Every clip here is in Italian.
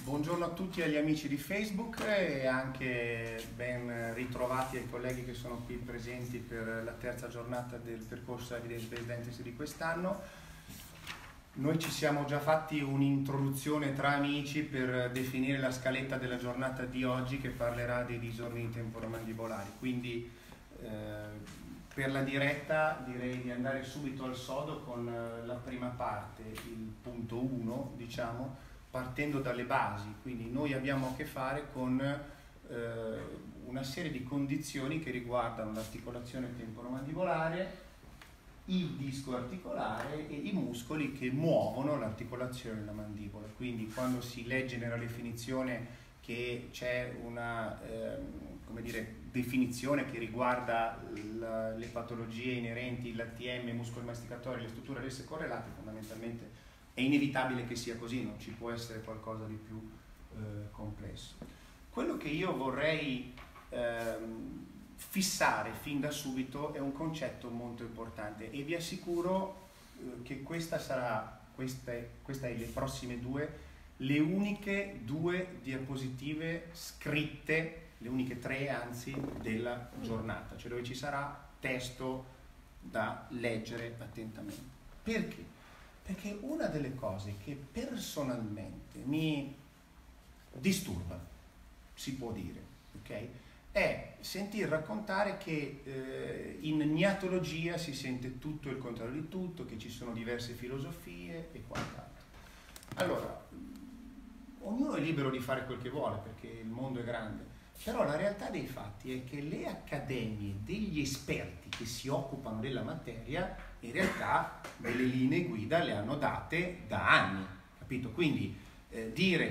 Buongiorno a tutti agli amici di Facebook e anche ben ritrovati ai colleghi che sono qui presenti per la terza giornata del percorso Evidence Based Dentistry di quest'anno. Noi ci siamo già fatti un'introduzione tra amici per definire la scaletta della giornata di oggi che parlerà dei disordini temporomandibolari, quindi per la diretta direi di andare subito al sodo con la prima parte, il punto 1, diciamo, partendo dalle basi. Quindi noi abbiamo a che fare con una serie di condizioni che riguardano l'articolazione temporomandibolare, il disco articolare e i muscoli che muovono l'articolazione della mandibola. Quindi quando si legge nella definizione che c'è una come dire, definizione che riguarda le patologie inerenti all'ATM, muscoli masticatori, le strutture ad esse correlate, fondamentalmente è inevitabile che sia così, non ci può essere qualcosa di più complesso. Quello che io vorrei fissare fin da subito è un concetto molto importante e vi assicuro che queste le prossime le uniche due diapositive scritte, le uniche tre anzi, della giornata, cioè dove ci sarà testo da leggere attentamente. Perché? Perché una delle cose che personalmente mi disturba, si può dire, ok? È sentir raccontare che in gnatologia si sente tutto il contrario di tutto, che ci sono diverse filosofie e quant'altro. Allora, ognuno è libero di fare quel che vuole perché il mondo è grande, però la realtà dei fatti è che le accademie degli esperti che si occupano della materia in realtà delle linee guida le hanno date da anni, capito? Quindi dire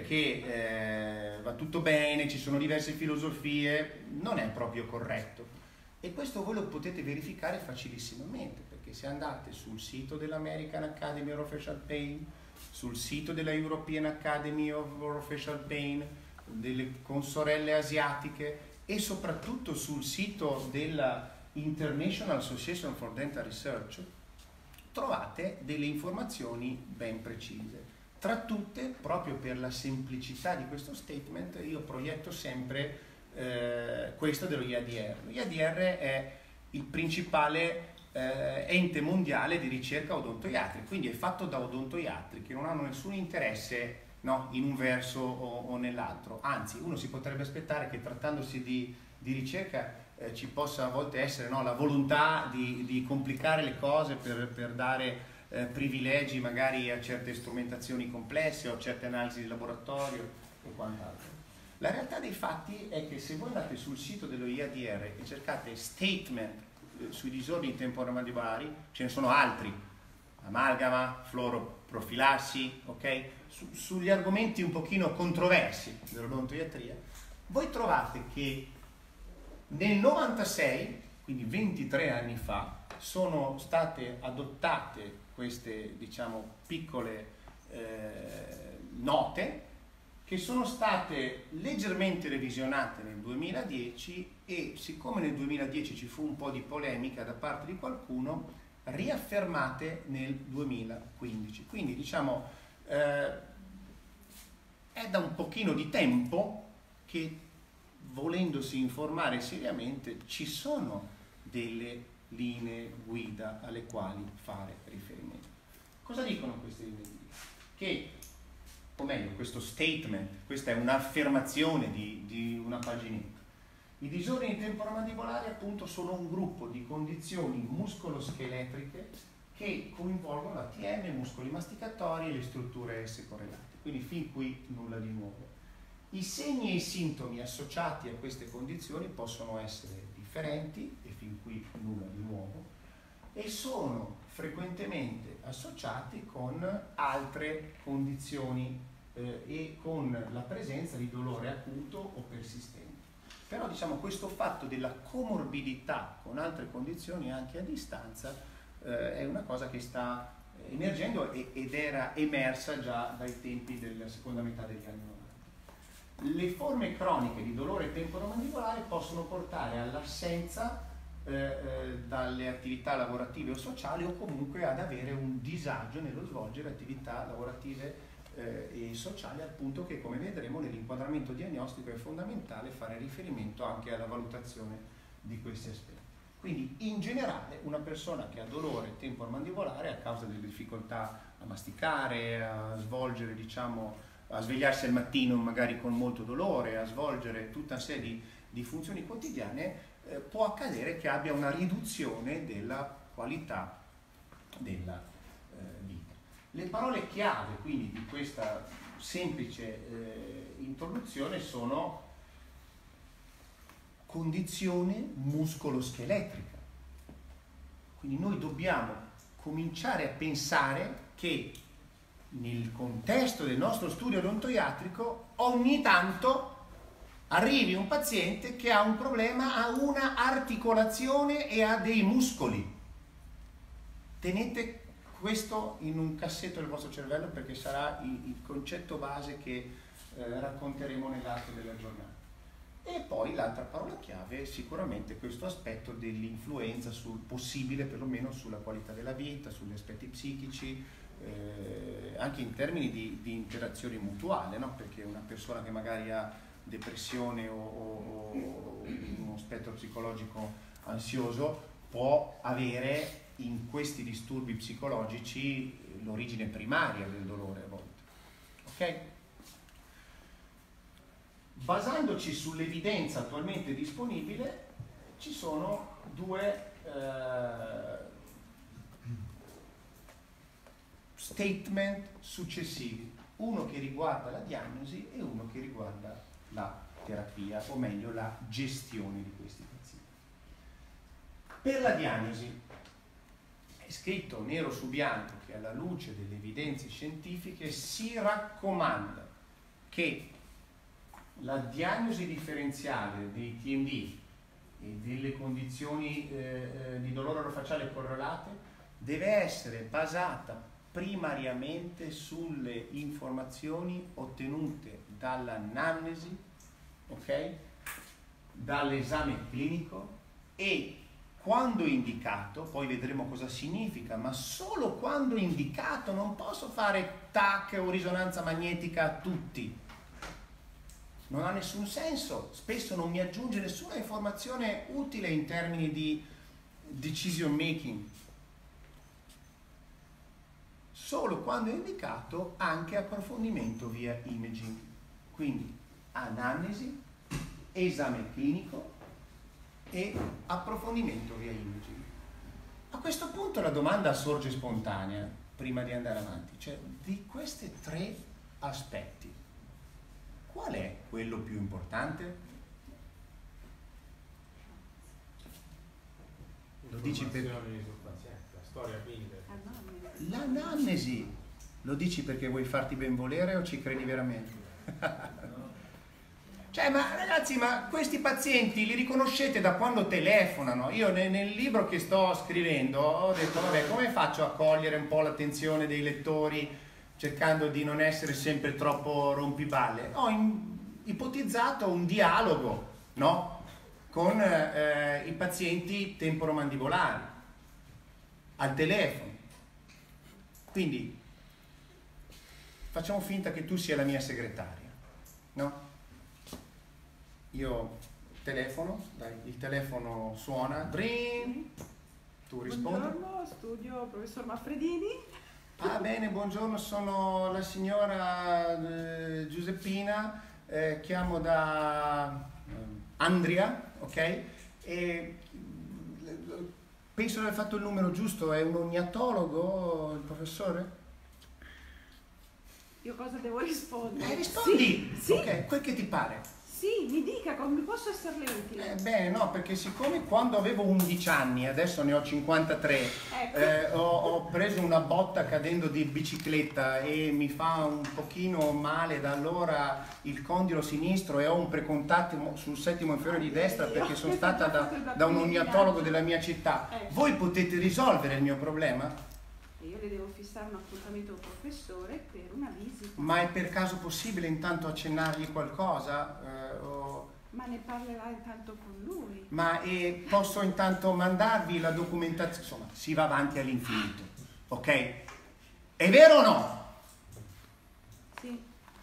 che va tutto bene, ci sono diverse filosofie, non è proprio corretto. E questo voi lo potete verificare facilissimamente, perché se andate sul sito dell'American Academy of Orofacial Pain, sul sito della European Academy of Orofacial Pain, delle consorelle asiatiche e soprattutto sul sito della International Association for Dental Research, trovate delle informazioni ben precise. Tra tutte, proprio per la semplicità di questo statement, io proietto sempre questo dello IADR. L'IADR è il principale ente mondiale di ricerca odontoiatrica, quindi è fatto da odontoiatri che non hanno nessun interesse, no, in un verso o nell'altro. Anzi, uno si potrebbe aspettare che trattandosi di ricerca ci possa a volte essere, no, la volontà di complicare le cose per dare privilegi magari a certe strumentazioni complesse o a certe analisi di laboratorio e quant'altro. La realtà dei fatti è che se voi andate sul sito dello IADR e cercate statement sui disordini temporomandibolari, ce ne sono altri, amalgama, fluoroprofilassi, ok? Sugli argomenti un pochino controversi dell'odontoiatria, voi trovate che nel 96, quindi 23 anni fa, sono state adottate queste, diciamo, piccole note che sono state leggermente revisionate nel 2010 e siccome nel 2010 ci fu un po' di polemica da parte di qualcuno, riaffermate nel 2015. Quindi diciamo è da un pochino di tempo che, volendosi informare seriamente, ci sono delle linee guida alle quali fare riferimento. Cosa dicono queste linee guida? Che, o meglio, questo statement, questa è un'affermazione di una paginetta. I disordini temporomandibolari appunto sono un gruppo di condizioni muscoloscheletriche che coinvolgono l'ATM, i muscoli masticatori e le strutture esse correlate. Quindi fin qui nulla di nuovo. I segni e i sintomi associati a queste condizioni possono essere differenti, e fin qui nulla di nuovo, e sono frequentemente associati con altre condizioni e con la presenza di dolore acuto o persistente. Però diciamo questo fatto della comorbidità con altre condizioni anche a distanza è una cosa che sta emergendo ed era emersa già dai tempi della seconda metà degli anni 90. Le forme croniche di dolore temporomandibolare possono portare all'assenza dalle attività lavorative o sociali o comunque ad avere un disagio nello svolgere attività lavorative e sociali, al punto che, come vedremo, nell'inquadramento diagnostico è fondamentale fare riferimento anche alla valutazione di questi aspetti. Quindi in generale una persona che ha dolore temporomandibolare a causa delle difficoltà a masticare, a svolgere, diciamo, a svegliarsi al mattino magari con molto dolore, a svolgere tutta una serie di funzioni quotidiane, può accadere che abbia una riduzione della qualità della vita. Le parole chiave quindi di questa semplice introduzione sono condizione muscoloscheletrica. Quindi noi dobbiamo cominciare a pensare che nel contesto del nostro studio odontoiatrico ogni tanto arrivi un paziente che ha un problema, ha una articolazione e ha dei muscoli. Tenete questo in un cassetto del vostro cervello, perché sarà il concetto base che racconteremo nell'arco della giornata. E poi l'altra parola chiave è sicuramente questo aspetto dell'influenza sul possibile, perlomeno sulla qualità della vita, sugli aspetti psichici, anche in termini di interazione mutuale, no? Perché una persona che magari ha depressione o uno spettro psicologico ansioso può avere in questi disturbi psicologici l'origine primaria del dolore a volte. Ok? Basandoci sull'evidenza attualmente disponibile, ci sono due statement successivi, uno che riguarda la diagnosi e uno che riguarda la terapia, o meglio la gestione di questi pazienti. Per la diagnosi è scritto nero su bianco che alla luce delle evidenze scientifiche si raccomanda che la diagnosi differenziale dei TMD e delle condizioni di dolore orofacciale correlate deve essere basata primariamente sulle informazioni ottenute dall'anamnesi, ok? Dall'esame clinico e, quando indicato, poi vedremo cosa significa, ma solo quando indicato, non posso fare TAC o risonanza magnetica a tutti. Non ha nessun senso, spesso non mi aggiunge nessuna informazione utile in termini di decision making. Solo quando è indicato anche approfondimento via imaging. Quindi anamnesi, esame clinico e approfondimento via imaging. A questo punto la domanda sorge spontanea, prima di andare avanti, cioè di questi tre aspetti, qual è quello più importante? Lo dici per la storia clinica. l'anamnesi. Lo dici perché vuoi farti ben volere o ci credi veramente? Cioè, ma ragazzi, ma questi pazienti li riconoscete da quando telefonano? Io nel libro che sto scrivendo ho detto, vabbè, come faccio a cogliere un po' l'attenzione dei lettori cercando di non essere sempre troppo rompiballe? Ho ipotizzato un dialogo, no? Con i pazienti temporomandibolari al telefono. Quindi facciamo finta che tu sia la mia segretaria, no? Io telefono, dai, il telefono suona, dring, tu rispondi. Buongiorno, studio professor Manfredini. Ah bene, buongiorno, sono la signora Giuseppina, chiamo da Andria, ok? E penso di aver fatto il numero giusto, è un ognatologo il professore? Io cosa devo rispondere? Rispondi! Sì, Ok, quel che ti pare. sì, mi dica come posso esserle utile. Bene, no, perché siccome quando avevo 11 anni, adesso ne ho 53, Ecco. ho preso una botta cadendo di bicicletta e mi fa un pochino male da allora il condilo sinistro e ho un precontatto sul settimo inferiore di destra perché sono stata da un ognatologo della mia città. Voi potete risolvere il mio problema? Io le devo fissare un appuntamento al professore per una visita. Ma è per caso possibile intanto accennargli qualcosa? Ma ne parlerà intanto con lui. Ma posso intanto mandarvi la documentazione? Insomma, si va avanti all'infinito, ok? È vero o no?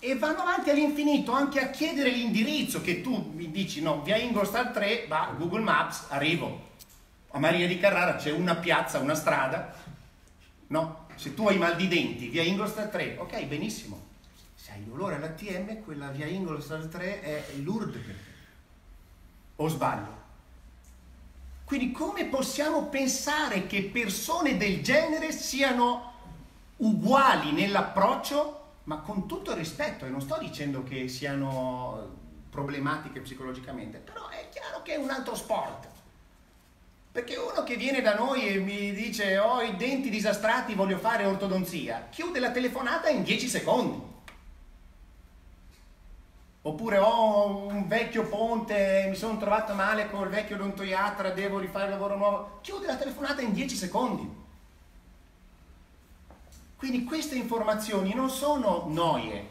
e vanno avanti all'infinito anche a chiedere l'indirizzo, che tu mi dici no, via Ingolstadt 3, va Google Maps, arrivo a Maria di Carrara, c'è una piazza, una strada, no? Se tu hai mal di denti, via Ingolstadt 3, ok, benissimo. Se hai dolore all'ATM, quella via Ingolstadt 3 è Lourdes per te. O sbaglio? Quindi come possiamo pensare che persone del genere siano uguali nell'approccio, ma con tutto il rispetto, e non sto dicendo che siano problematiche psicologicamente, però è chiaro che è un altro sport. Perché uno che viene da noi e mi dice ho i denti disastrati, voglio fare ortodonzia, chiude la telefonata in 10 secondi. Oppure ho un vecchio ponte, mi sono trovato male col vecchio odontoiatra, devo rifare il lavoro nuovo. Chiude la telefonata in 10 secondi. Quindi queste informazioni non sono noie.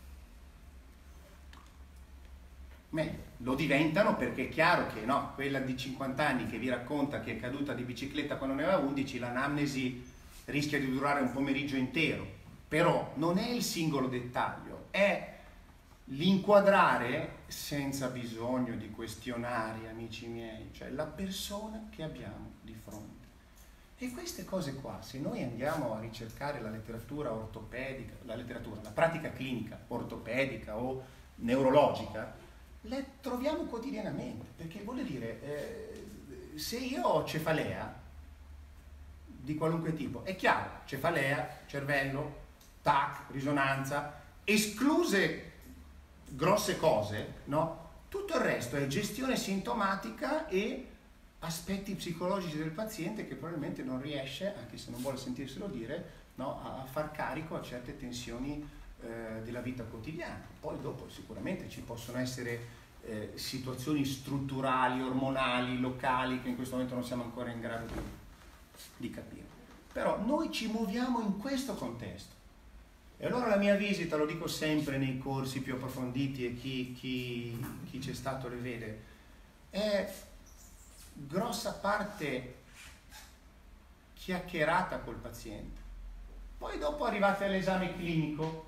Meglio, lo diventano perché è chiaro che no, quella di 50 anni che vi racconta che è caduta di bicicletta quando ne aveva 11, l'anamnesi rischia di durare un pomeriggio intero. Però non è il singolo dettaglio, è l'inquadrare senza bisogno di questionari, amici miei, cioè la persona che abbiamo di fronte. E queste cose qua, se noi andiamo a ricercare la letteratura ortopedica, la pratica clinica ortopedica o neurologica, le troviamo quotidianamente, perché vuol dire, se io ho cefalea di qualunque tipo, è chiaro, cefalea, cervello, TAC, risonanza, escluse grosse cose, no? Tutto il resto è gestione sintomatica e aspetti psicologici del paziente che probabilmente non riesce, anche se non vuole sentirselo dire, no? a far carico a certe tensioni della vita quotidiana. Poi dopo sicuramente ci possono essere situazioni strutturali, ormonali, locali che in questo momento non siamo ancora in grado di capire. Però noi ci muoviamo in questo contesto. E allora la mia visita, lo dico sempre nei corsi più approfonditi e chi c'è stato le vede, è grossa parte chiacchierata col paziente. Poi dopo arrivate all'esame clinico.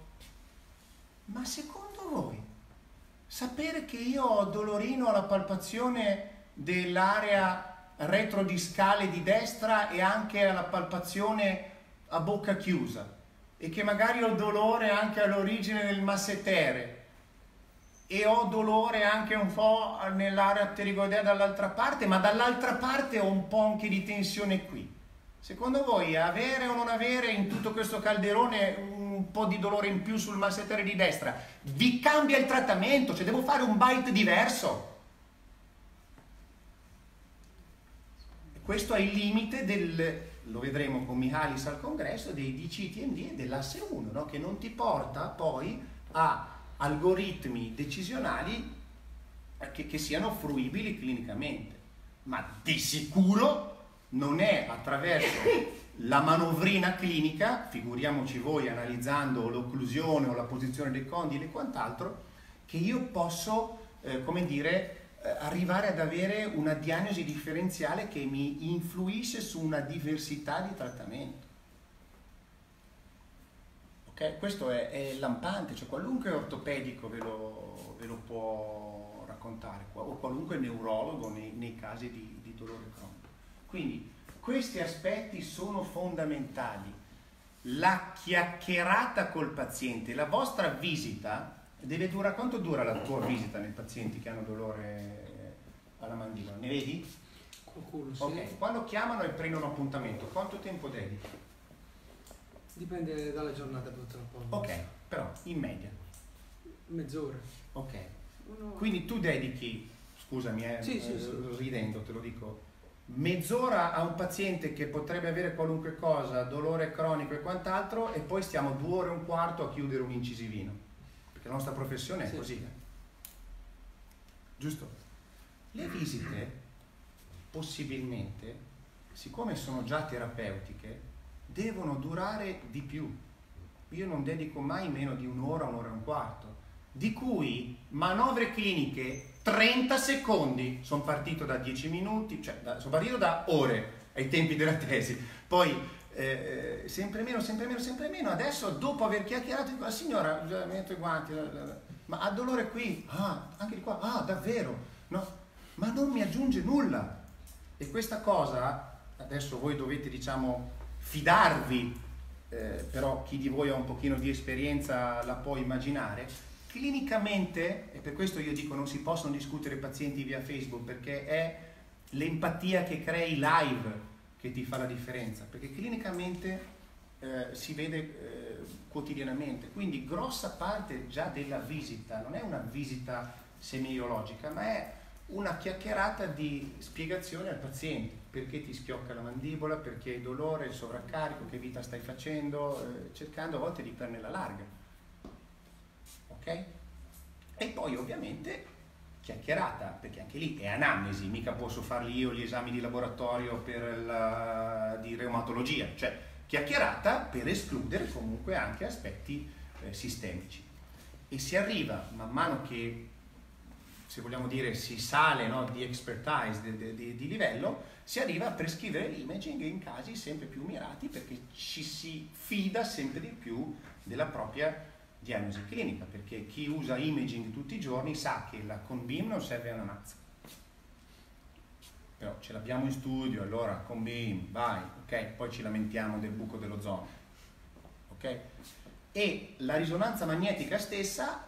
Ma secondo voi, sapere che io ho dolorino alla palpazione dell'area retrodiscale di destra e anche alla palpazione a bocca chiusa, e che magari ho dolore anche all'origine del massetere e ho dolore anche un po' nell'area pterigoidea dall'altra parte, ma dall'altra parte ho un po' anche di tensione qui. Secondo voi avere o non avere in tutto questo calderone un po' di dolore in più sul massetere di destra vi cambia il trattamento? Cioè devo fare un bite diverso? Questo è il limite del, lo vedremo con Mihalis al congresso, dei DCTMD e dell'asse 1, no? Che non ti porta poi a algoritmi decisionali che siano fruibili clinicamente, ma di sicuro non è attraverso la manovrina clinica, figuriamoci voi analizzando l'occlusione o la posizione dei condili e quant'altro, che io posso, come dire, arrivare ad avere una diagnosi differenziale che mi influisce su una diversità di trattamento. Ok? Questo è lampante, cioè qualunque ortopedico ve lo può raccontare, o qualunque neurologo nei casi di dolore cronico. Quindi questi aspetti sono fondamentali. La chiacchierata col paziente, la vostra visita deve durare, quanto dura la tua visita nei pazienti che hanno dolore alla mandibola? Ne vedi? Qualcuno, sì. Ok, quando chiamano e prendono appuntamento, quanto tempo dedichi? Dipende dalla giornata purtroppo. Ok, però in media. Mezz'ora. Ok. Un'ora. Quindi tu dedichi, scusami, sì. ridendo te lo dico, mezz'ora a un paziente che potrebbe avere qualunque cosa, dolore cronico e quant'altro, e poi stiamo 2 ore e un quarto a chiudere un incisivino, perché la nostra professione è Sì. così. Giusto? Le visite, possibilmente, siccome sono già terapeutiche, devono durare di più. Io non dedico mai meno di un'ora e un quarto, di cui manovre cliniche 30 secondi. Sono partito da 10 minuti, cioè sono partito da ore ai tempi della tesi, poi sempre meno, sempre meno, sempre meno. Adesso, dopo aver chiacchierato con la signora, metto i guanti, ma ha dolore qui? Ah, anche di qua? Ah, davvero? No, ma non mi aggiunge nulla. E questa cosa, adesso voi dovete, diciamo, fidarvi, però chi di voi ha un pochino di esperienza la può immaginare. Clinicamente, e per questo io dico non si possono discutere pazienti via Facebook, perché è l'empatia che crei live che ti fa la differenza, perché clinicamente si vede quotidianamente, quindi grossa parte già della visita non è una visita semiologica, ma è una chiacchierata di spiegazione al paziente, perché ti schiocca la mandibola, perché il dolore, il sovraccarico, che vita stai facendo, cercando a volte di prenderla larga, ok? E poi ovviamente chiacchierata, perché anche lì è anamnesi, mica posso farli io gli esami di laboratorio di reumatologia, cioè chiacchierata per escludere comunque anche aspetti sistemici. E si arriva, man mano che, se vogliamo dire, si sale, no, di expertise, di livello, si arriva a prescrivere l'imaging in casi sempre più mirati, perché ci si fida sempre di più della propria diagnosi clinica, perché chi usa imaging tutti i giorni sa che la Conbeam non serve a una mazza, però ce l'abbiamo in studio, allora Conbeam, vai, ok, poi ci lamentiamo del buco dell'ozono, ok? E la risonanza magnetica stessa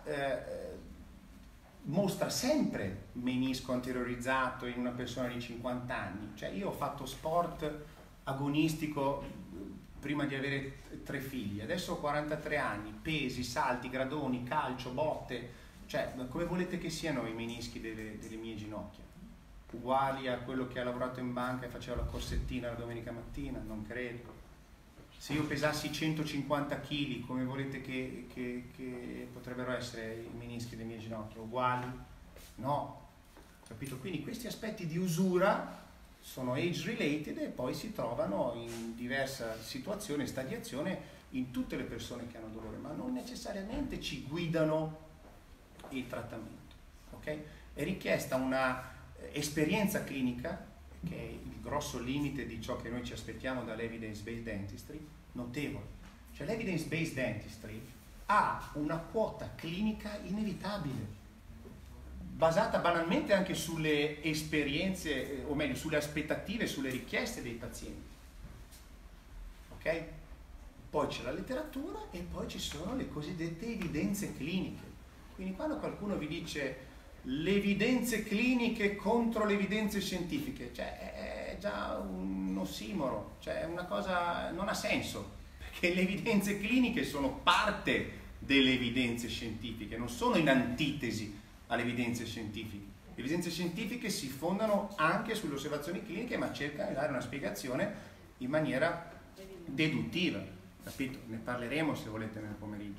mostra sempre menisco anteriorizzato in una persona di 50 anni, cioè io ho fatto sport agonistico prima di avere 3 figli, adesso ho 43 anni, pesi, salti, gradoni, calcio, botte, cioè come volete che siano i menischi delle mie ginocchia? Uguali a quello che ha lavorato in banca e faceva la corsettina la domenica mattina? Non credo. Se io pesassi 150 kg, come volete che potrebbero essere i menischi delle mie ginocchia? Uguali? No. Capito? Quindi questi aspetti di usura sono age related e poi si trovano in diversa situazione e stadiazione in tutte le persone che hanno dolore, ma non necessariamente ci guidano il trattamento, ok? È richiesta una esperienza clinica, che è il grosso limite di ciò che noi ci aspettiamo dall'evidence-based dentistry, notevole. Cioè l'evidence-based dentistry ha una quota clinica inevitabile, basata banalmente anche sulle esperienze, o meglio, sulle aspettative, sulle richieste dei pazienti. Ok? Poi c'è la letteratura e poi ci sono le cosiddette evidenze cliniche. Quindi quando qualcuno vi dice le evidenze cliniche contro le evidenze scientifiche, cioè è già un ossimoro, cioè è una cosa, non ha senso, perché le evidenze cliniche sono parte delle evidenze scientifiche, non sono in antitesi alle evidenze scientifiche. Le evidenze scientifiche si fondano anche sulle osservazioni cliniche, ma cercano di dare una spiegazione in maniera deduttiva, capito? Ne parleremo se volete nel pomeriggio.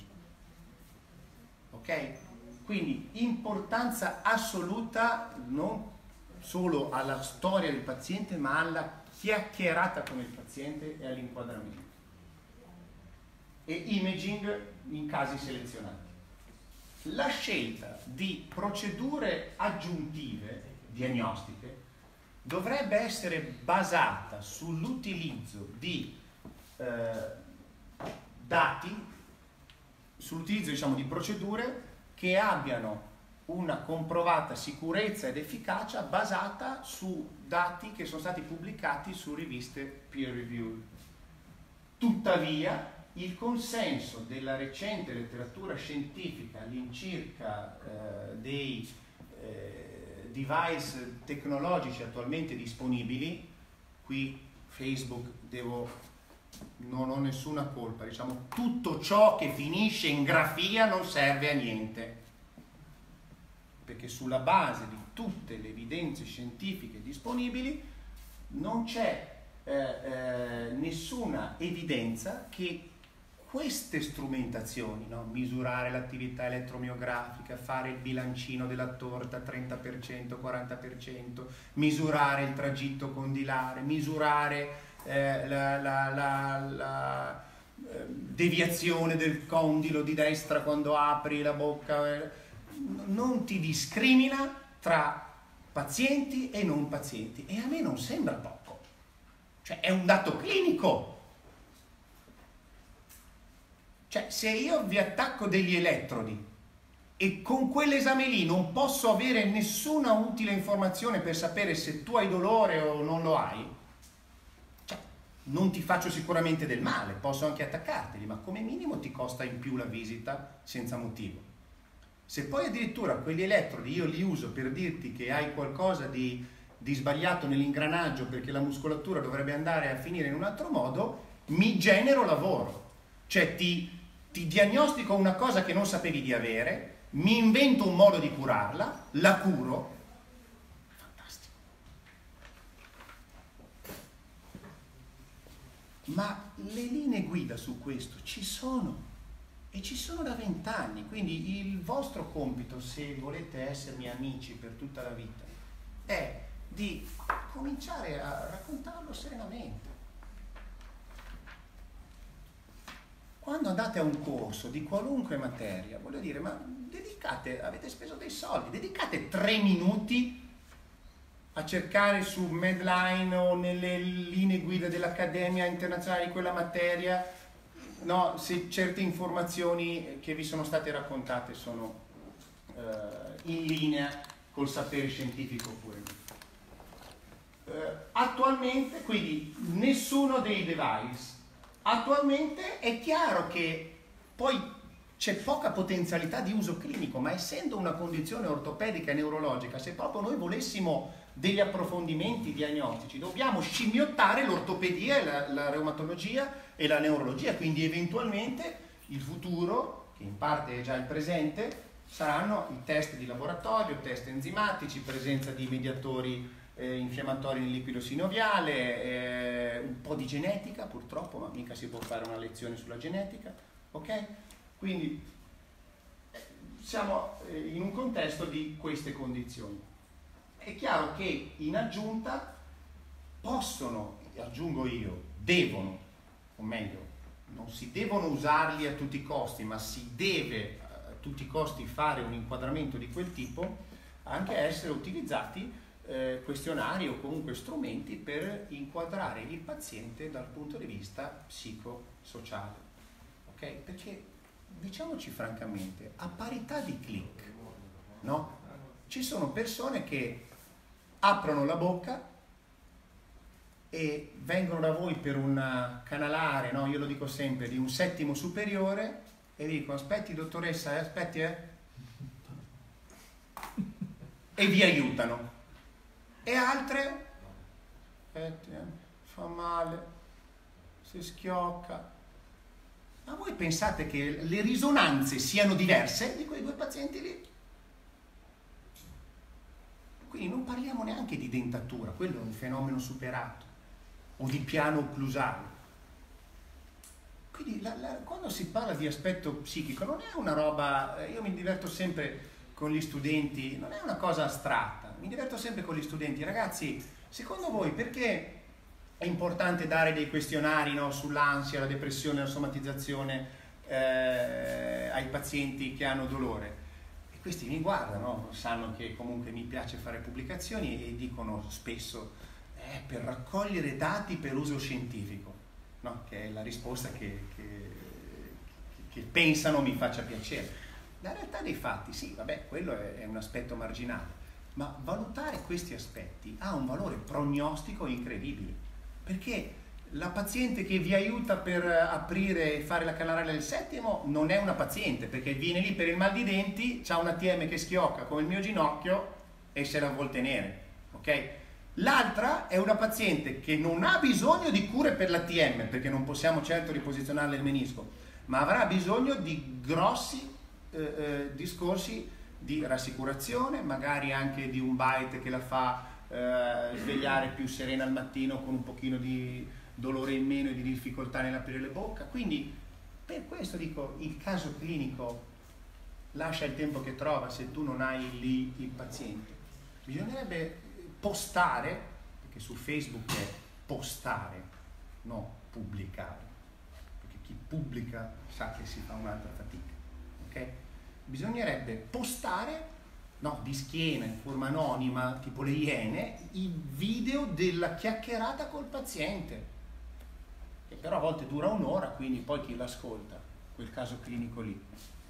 Ok? Quindi importanza assoluta non solo alla storia del paziente, ma alla chiacchierata con il paziente e all'inquadramento. E imaging in casi selezionati. La scelta di procedure aggiuntive diagnostiche dovrebbe essere basata sull'utilizzo di dati, sull'utilizzo, diciamo, di procedure che abbiano una comprovata sicurezza ed efficacia basata su dati che sono stati pubblicati su riviste peer reviewed. Tuttavia, il consenso della recente letteratura scientifica all'incirca dei device tecnologici attualmente disponibili, qui Facebook non ho nessuna colpa, diciamo, tutto ciò che finisce in grafia non serve a niente, perché sulla base di tutte le evidenze scientifiche disponibili non c'è nessuna evidenza che queste strumentazioni, no? Misurare l'attività elettromiografica, fare il bilancino della torta 30%, 40%, misurare il tragitto condilare, misurare la deviazione del condilo di destra quando apri la bocca, non ti discrimina tra pazienti e non pazienti, e a me non sembra poco, cioè è un dato clinico Cioè, se io vi attacco degli elettrodi e con quell'esame lì non posso avere nessuna utile informazione per sapere se tu hai dolore o non lo hai, cioè, non ti faccio sicuramente del male, posso anche attaccarteli, ma come minimo ti costa in più la visita senza motivo. Se poi addirittura quegli elettrodi io li uso per dirti che hai qualcosa di sbagliato nell'ingranaggio perché la muscolatura dovrebbe andare a finire in un altro modo, mi genero lavoro. Cioè ti diagnostico una cosa che non sapevi di avere, mi invento un modo di curarla, la curo. Fantastico. Ma le linee guida su questo ci sono. E ci sono da 20 anni, quindi il vostro compito, se volete essermi amici per tutta la vita, è di cominciare a raccontarlo serenamente. Quando andate a un corso di qualunque materia, voglio dire, ma avete speso dei soldi, dedicate 3 minuti a cercare su Medline o nelle linee guida dell'Accademia Internazionale di quella materia, no, se certe informazioni che vi sono state raccontate sono in linea col sapere scientifico oppure no. Attualmente, quindi, nessuno dei device. Attualmente è chiaro che poi c'è poca potenzialità di uso clinico, ma essendo una condizione ortopedica e neurologica, se proprio noi volessimo degli approfondimenti diagnostici, dobbiamo scimmiottare l'ortopedia e la reumatologia e la neurologia, quindi eventualmente il futuro, che in parte è già il presente, saranno i test di laboratorio, test enzimatici, presenza di mediatori infiammatori nel liquido sinoviale, un po' di genetica purtroppo, ma mica si può fare una lezione sulla genetica, ok? Quindi siamo in un contesto di queste condizioni. È chiaro che in aggiunta possono, aggiungo io, devono, o meglio, non si devono usarli a tutti i costi, ma si deve a tutti i costi fare un inquadramento di quel tipo, anche essere utilizzati questionari o comunque strumenti per inquadrare il paziente dal punto di vista psicosociale, ok? Perché diciamoci francamente, a parità di click, no? Ci sono persone che aprono la bocca e vengono da voi per un canalare, no? Io lo dico sempre, di un 7° superiore e vi dico aspetti dottoressa, aspetti e vi aiutano. E altre, aspetti, fa male, si schiocca. Ma voi pensate che le risonanze siano diverse di quei 2 pazienti lì? Quindi non parliamo neanche di dentatura, quello è un fenomeno superato, o di piano occlusale. Quindi quando si parla di aspetto psichico non è una roba, io mi diverto sempre con gli studenti, non è una cosa astratta, mi diverto sempre con gli studenti. Ragazzi, secondo voi perché è importante dare dei questionari, no, sull'ansia, la depressione, la somatizzazione ai pazienti che hanno dolore? E questi mi guardano, sanno che comunque mi piace fare pubblicazioni e dicono spesso per raccogliere dati per uso scientifico, no? Che è la risposta che pensano mi faccia piacere. La realtà dei fatti, sì, vabbè, quello è un aspetto marginale, ma valutare questi aspetti ha un valore prognostico incredibile, perché la paziente che vi aiuta per aprire e fare la canalare del 7° non è una paziente, perché viene lì per il mal di denti, ha un ATM che schiocca come il mio ginocchio e se la vuol tenere, ok? L'altra è una paziente che non ha bisogno di cure per l'ATM, perché non possiamo certo riposizionarle il menisco, ma avrà bisogno di grossi discorsi di rassicurazione, magari anche di un bite che la fa svegliare più serena al mattino con un pochino di dolore in meno e di difficoltà nell'aprire la bocca. Quindi per questo dico, il caso clinico lascia il tempo che trova se tu non hai lì il paziente. Bisognerebbe postare, perché su Facebook è postare, no pubblicare, perché chi pubblica sa che si fa un'altra fatica, ok? Bisognerebbe postare, no, di schiena, in forma anonima, tipo le Iene, i video della chiacchierata col paziente, che però a volte dura un'ora, quindi poi chi l'ascolta? quel caso clinico lì.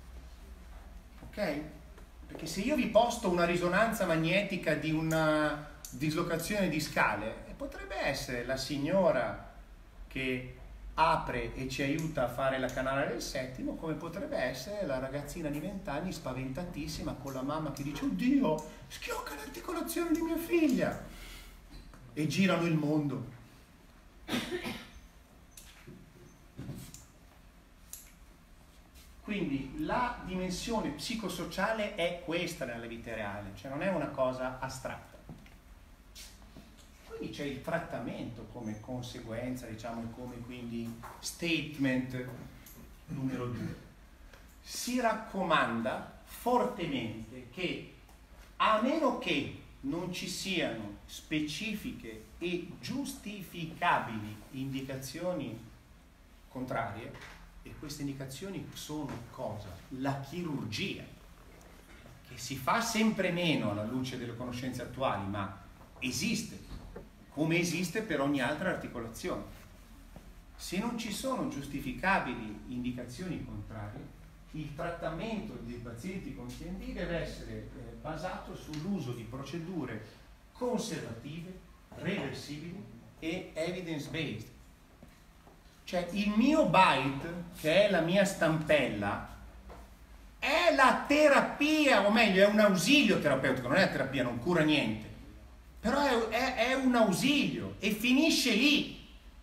Ok? Perché se io vi posto una risonanza magnetica di una dislocazione discale, potrebbe essere la signora che apre e ci aiuta a fare la canale del settimo, come potrebbe essere la ragazzina di 20 anni spaventatissima con la mamma che dice oddio, schiocca l'articolazione di mia figlia, e girano il mondo. Quindi la dimensione psicosociale è questa nella vita reale, cioè non è una cosa astratta. Quindi c'è il trattamento come conseguenza, diciamo, e come quindi statement numero 2. Si raccomanda fortemente che, a meno che non ci siano specifiche e giustificabili indicazioni contrarie, e queste indicazioni sono cosa? La chirurgia, che si fa sempre meno alla luce delle conoscenze attuali, ma esiste, come esiste per ogni altra articolazione. Se non ci sono giustificabili indicazioni contrarie, il trattamento dei pazienti con TND deve essere basato sull'uso di procedure conservative, reversibili e evidence-based. Cioè il mio bite, che è la mia stampella, è la terapia, o meglio è un ausilio terapeutico, non è la terapia, non cura niente, però è un ausilio e finisce lì.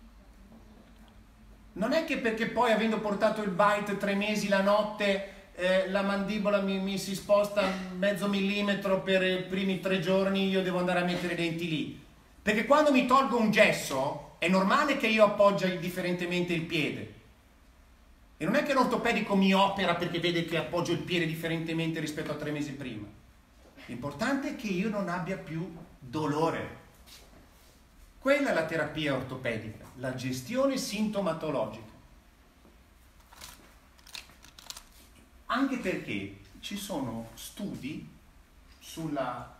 Non è che perché poi, avendo portato il bite 3 mesi la notte, la mandibola mi si sposta mezzo millimetro per i primi 3 giorni, io devo andare a mettere i denti lì. Perché quando mi tolgo un gesso è normale che io appoggi differentemente il piede. E non è che l'ortopedico mi opera perché vede che appoggio il piede differentemente rispetto a 3 mesi prima. L'importante è che io non abbia più dolore. Quella è la terapia ortopedica, la gestione sintomatologica. Anche perché ci sono studi sulla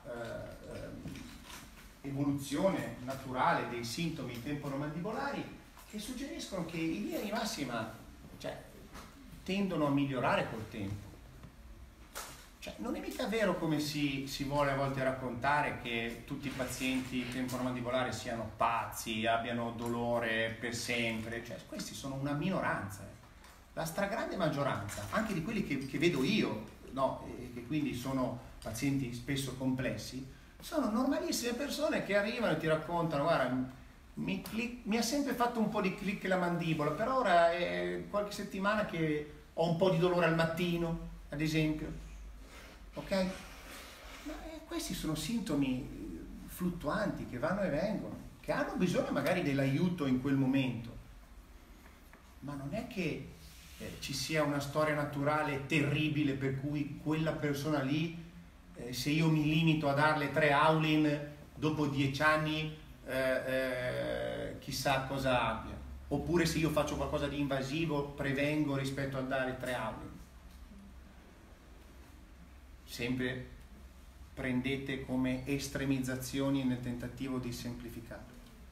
evoluzione naturale dei sintomi temporomandibolari che suggeriscono che in linea di massima, cioè, tendono a migliorare col tempo. Cioè, non è mica vero, come si vuole a volte raccontare, che tutti i pazienti temporomandibolari siano pazzi, abbiano dolore per sempre. Cioè, questi sono una minoranza. La stragrande maggioranza, anche di quelli che vedo io, no, e che quindi sono pazienti spesso complessi, sono normalissime persone che arrivano e ti raccontano: guarda, mi ha sempre fatto un po' di click la mandibola, per ora è qualche settimana che ho un po' di dolore al mattino, ad esempio. Ok? Ma questi sono sintomi fluttuanti che vanno e vengono, che hanno bisogno magari dell'aiuto in quel momento, ma non è che ci sia una storia naturale terribile per cui quella persona lì, se io mi limito a darle 3 Aulin, dopo 10 anni chissà cosa abbia, oppure se io faccio qualcosa di invasivo prevengo rispetto a dare 3 Aulin. Sempre prendete come estremizzazioni nel tentativo di semplificare.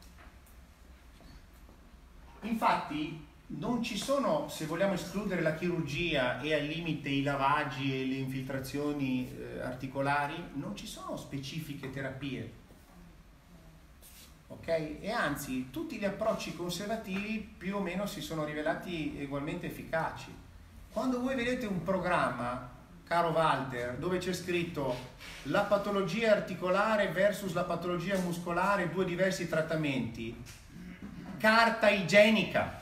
Infatti non ci sono, se vogliamo escludere la chirurgia e al limite i lavaggi e le infiltrazioni articolari, non ci sono specifiche terapie, ok? E anzi tutti gli approcci conservativi più o meno si sono rivelati ugualmente efficaci. Quando voi vedete un programma, caro Walter, dove c'è scritto la patologia articolare versus la patologia muscolare, 2 diversi trattamenti, carta igienica,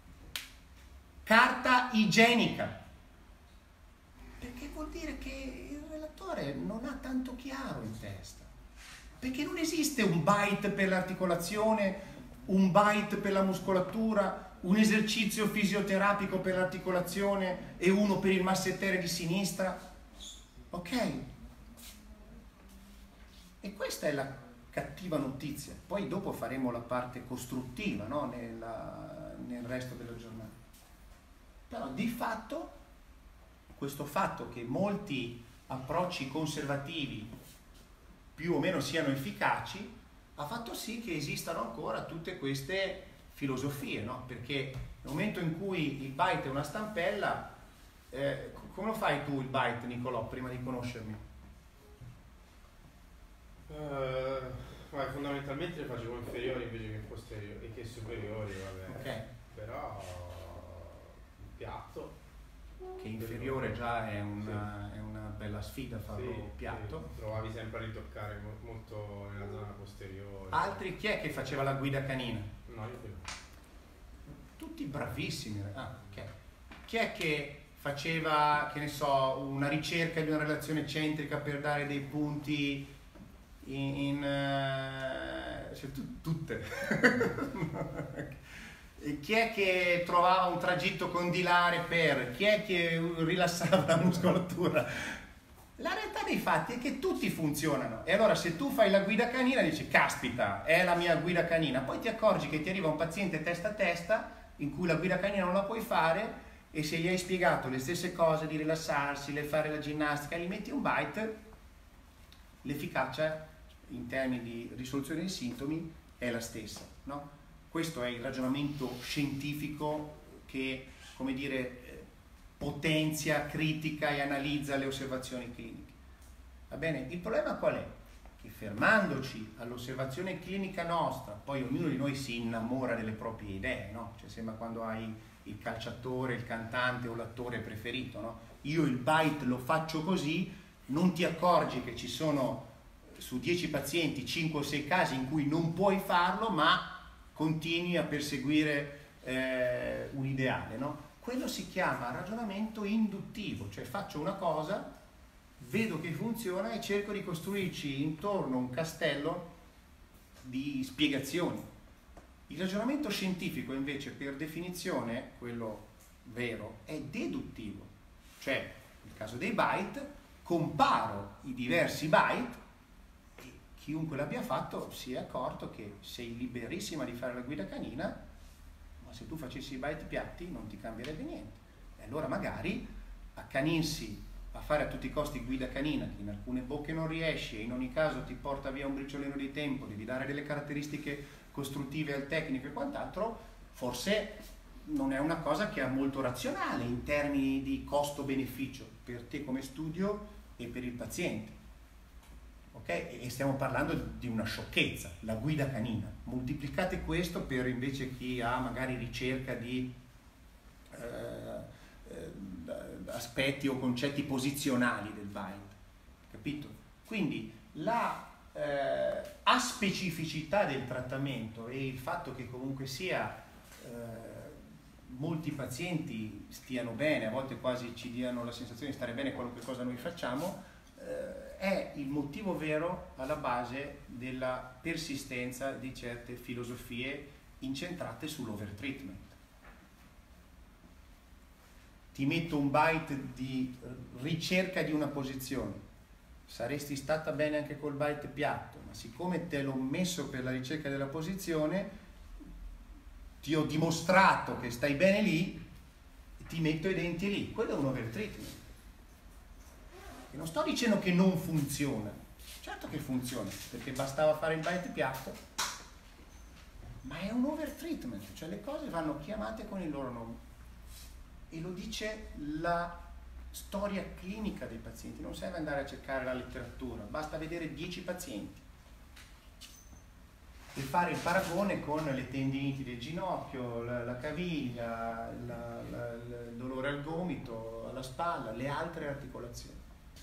perché vuol dire che il relatore non ha tanto chiaro in testa, perché non esiste un bite per l'articolazione, un bite per la muscolatura, un esercizio fisioterapico per l'articolazione e uno per il massettere di sinistra, ok? E questa è la cattiva notizia. Poi dopo faremo la parte costruttiva, no? nel resto della giornata. Però di fatto, questo fatto che molti approcci conservativi più o meno siano efficaci ha fatto sì che esistano ancora tutte queste filosofie, no? Perché nel momento in cui il byte è una stampella, come lo fai tu il byte, Nicolò, prima di conoscermi? Fondamentalmente le facevo inferiori invece che posteriori e che superiori, vabbè. Ok. Però il piatto. Che inferiore già è una bella sfida farlo piatto. Sì, trovavi sempre a ritoccare molto nella zona posteriore. Altri, chi è che faceva la guida canina? No, io quello. Tutti bravissimi. Ok. Chi è che faceva, che ne so, una ricerca di una relazione centrica per dare dei punti tutte. E chi è che trovava un tragitto condilare per? Chi è che rilassava la muscolatura? La realtà dei fatti è che tutti funzionano. E allora se tu fai la guida canina dici, caspita, è la mia guida canina. Poi ti accorgi che ti arriva un paziente testa a testa in cui la guida canina non la puoi fare, e se gli hai spiegato le stesse cose di rilassarsi, di fare la ginnastica, gli metti un byte, l'efficacia in termini di risoluzione dei sintomi è la stessa, no? Questo è il ragionamento scientifico che, come dire, potenzia, critica e analizza le osservazioni cliniche. Va bene? Il problema qual è? Che fermandoci all'osservazione clinica nostra, poi ognuno di noi si innamora delle proprie idee, no? Cioè sembra quando hai il calciatore, il cantante o l'attore preferito, no? Io il byte lo faccio così, non ti accorgi che ci sono su 10 pazienti 5 o 6 casi in cui non puoi farlo, ma continui a perseguire un ideale, no? Quello si chiama ragionamento induttivo, cioè faccio una cosa, vedo che funziona e cerco di costruirci intorno un castello di spiegazioni. Il ragionamento scientifico invece, per definizione, quello vero, è deduttivo, cioè nel caso dei byte comparo i diversi byte. Chiunque l'abbia fatto si è accorto che sei liberissima di fare la guida canina, ma se tu facessi i byte piatti non ti cambierebbe niente. E allora magari accaninsi a fare a tutti i costi guida canina, che in alcune bocche non riesci e in ogni caso ti porta via un briciolino di tempo, devi dare delle caratteristiche costruttive al tecnico e quant'altro, forse non è una cosa che è molto razionale in termini di costo-beneficio per te come studio e per il paziente. Okay? E stiamo parlando di una sciocchezza, la guida canina. Moltiplicate questo per invece chi ha magari ricerca di aspetti o concetti posizionali del byte, capito? Quindi la aspecificità del trattamento e il fatto che comunque sia molti pazienti stiano bene, a volte quasi ci diano la sensazione di stare bene qualunque cosa noi facciamo, è il motivo vero alla base della persistenza di certe filosofie incentrate sull'overtreatment. Ti metto un byte di ricerca di una posizione, saresti stata bene anche col byte piatto, ma siccome te l'ho messo per la ricerca della posizione, ti ho dimostrato che stai bene lì, ti metto i denti lì. Quello è un overtreatment. E non sto dicendo che non funziona, certo che funziona, perché bastava fare il byte piatto, ma è un overtreatment, cioè le cose vanno chiamate con il loro nome. E lo dice la storia clinica dei pazienti, non serve andare a cercare la letteratura, basta vedere 10 pazienti e fare il paragone con le tendiniti del ginocchio, la caviglia, il dolore al gomito, alla spalla, le altre articolazioni.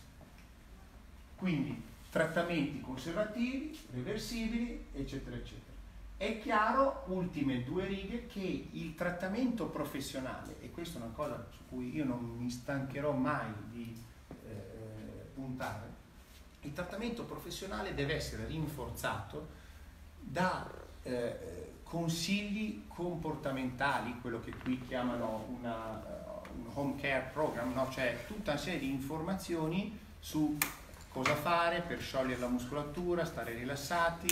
Quindi trattamenti conservativi, reversibili, eccetera, eccetera. È chiaro, ultime 2 righe, che il trattamento professionale, e questa è una cosa su cui io non mi stancherò mai di puntare, il trattamento professionale deve essere rinforzato da consigli comportamentali, quello che qui chiamano un home care program, no? Cioè tutta una serie di informazioni su cosa fare per sciogliere la muscolatura, stare rilassati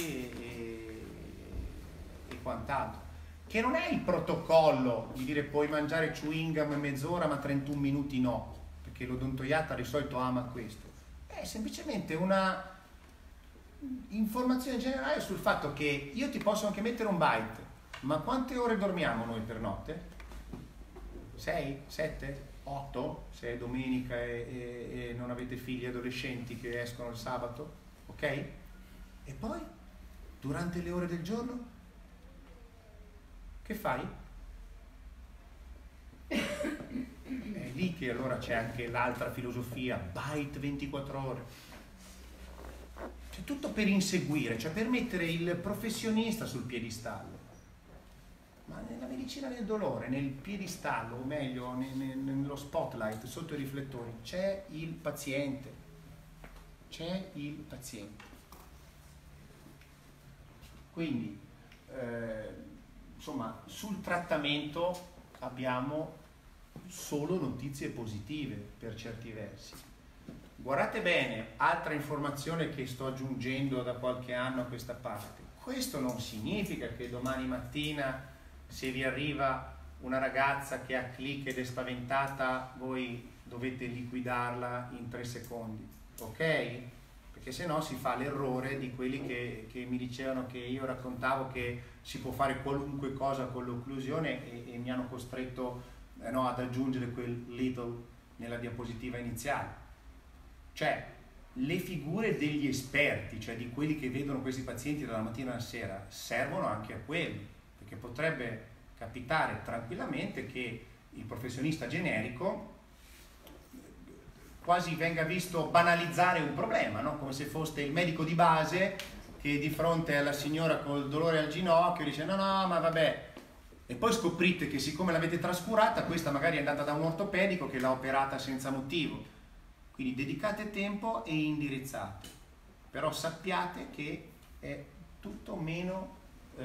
e quant'altro, che non è il protocollo di dire puoi mangiare chewing gum mezz'ora ma 31 minuti no, perché l'odontoiatra di solito ama questo, è semplicemente una informazione generale sul fatto che io ti posso anche mettere un byte, Ma quante ore dormiamo noi per notte? 6? 7? 8? Se è domenica e non avete figli adolescenti che escono il sabato? Ok? E poi? Durante le ore del giorno? Che fai? È lì che allora c'è anche l'altra filosofia, byte 24 ore. C'è tutto per inseguire, cioè per mettere il professionista sul piedistallo. Ma nella medicina del dolore, nel piedistallo, o meglio, nello spotlight, sotto i riflettori, c'è il paziente. C'è il paziente. Quindi, insomma, sul trattamento abbiamo solo notizie positive per certi versi. Guardate bene, altra informazione che sto aggiungendo da qualche anno a questa parte. Questo non significa che domani mattina, se vi arriva una ragazza che ha click ed è spaventata, voi dovete liquidarla in 3 secondi, ok? Perché se no si fa l'errore di quelli che mi dicevano che io raccontavo che si può fare qualunque cosa con l'occlusione e mi hanno costretto ad aggiungere quel little nella diapositiva iniziale. Cioè, le figure degli esperti, cioè di quelli che vedono questi pazienti dalla mattina alla sera, servono anche a quelli, perché potrebbe capitare tranquillamente che il professionista generico quasi venga visto banalizzare un problema, no? Come se foste il medico di base che di fronte alla signora col dolore al ginocchio dice no, ma vabbè, e poi scoprite che siccome l'avete trascurata, questa magari è andata da un ortopedico che l'ha operata senza motivo. Quindi dedicate tempo e indirizzate, però sappiate che è tutto meno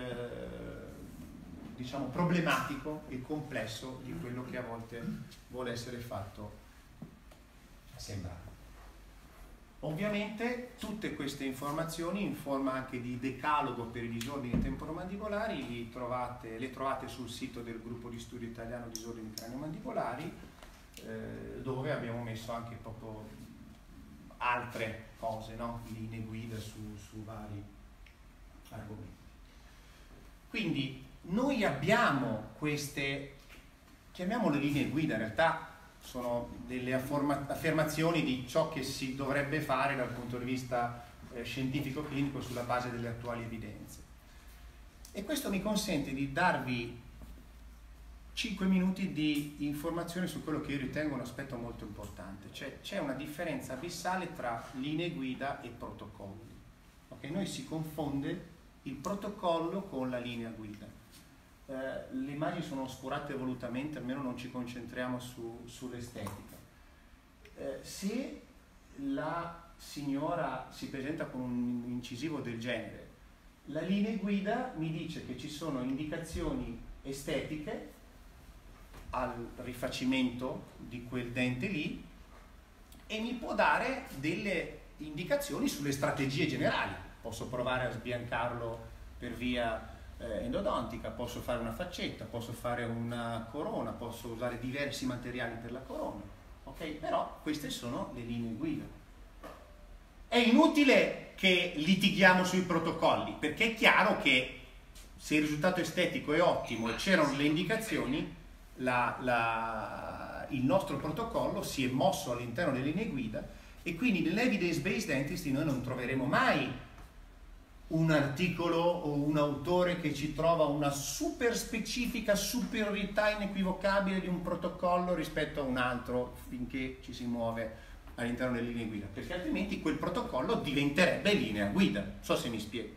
diciamo problematico e complesso di quello che a volte vuole essere fatto sembrare. Ovviamente tutte queste informazioni in forma anche di decalogo per i disordini temporomandibolari le trovate sul sito del gruppo di studio italiano disordini craniomandibolari, dove abbiamo messo anche proprio altre cose, no? Linee guida su vari argomenti. Quindi noi abbiamo queste, chiamiamole linee guida, in realtà sono delle affermazioni di ciò che si dovrebbe fare dal punto di vista scientifico-clinico sulla base delle attuali evidenze. E questo mi consente di darvi 5 minuti di informazione su quello che io ritengo un aspetto molto importante. Cioè, c'è una differenza abissale tra linee guida e protocolli. Okay? Noi si confonde il protocollo con la linea guida. Le immagini sono oscurate volutamente, almeno non ci concentriamo sull'estetica. Se la signora si presenta con un incisivo del genere, la linea guida mi dice che ci sono indicazioni estetiche al rifacimento di quel dente lì e mi può dare delle indicazioni sulle strategie generali. Posso provare a sbiancarlo per via endodontica, posso fare una faccetta, posso fare una corona, posso usare diversi materiali per la corona, ok? Però queste sono le linee guida. È inutile che litighiamo sui protocolli, perché è chiaro che se il risultato estetico è ottimo e c'erano le indicazioni, il nostro protocollo si è mosso all'interno delle linee guida e quindi nell'evidence based dentistry noi non troveremo mai un articolo o un autore che ci trova una super specifica superiorità inequivocabile di un protocollo rispetto a un altro finché ci si muove all'interno delle linee guida, perché altrimenti quel protocollo diventerebbe linea guida. Non so se mi spiego.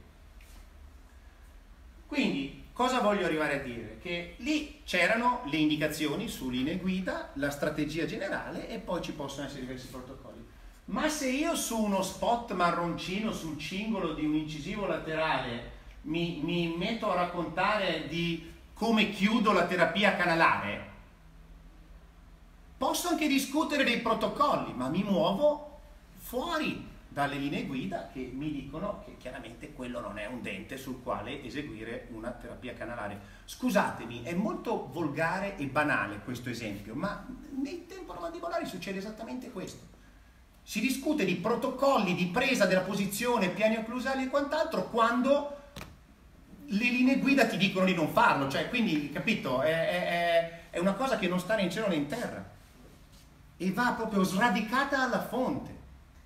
Quindi cosa voglio arrivare a dire? Che lì c'erano le indicazioni su linee guida, la strategia generale e poi ci possono essere diversi protocolli. Ma se io su uno spot marroncino sul cingolo di un incisivo laterale mi metto a raccontare di come chiudo la terapia canalare, posso anche discutere dei protocolli, ma mi muovo fuori dalle linee guida che mi dicono che chiaramente quello non è un dente sul quale eseguire una terapia canalare. Scusatemi, è molto volgare e banale questo esempio, ma nei temporomandibolari succede esattamente questo. Si discute di protocolli di presa della posizione, piani occlusali e quant'altro quando le linee guida ti dicono di non farlo, cioè, quindi, capito, è una cosa che non sta né in cielo né in terra e va proprio sradicata alla fonte,